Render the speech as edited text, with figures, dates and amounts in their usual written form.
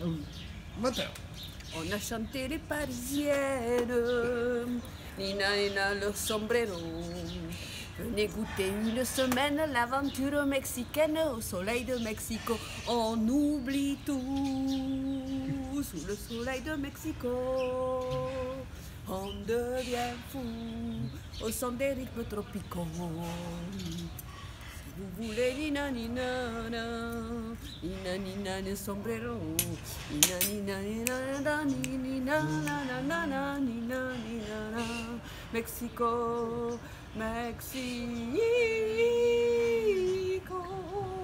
Moteur. On a chanté les Parisiennes, Nina Nina leur sombrero. Venez goûter une semaine l'aventure mexicaine au soleil de Mexico. On oublie tout sous le soleil de Mexico. On devient fou au son des rythmes tropicaux. Si vous voulez Nina Nina Nina Nina Nina sombrero Nina Nina Nina Nina Nina Nina Nina Mexico Mexico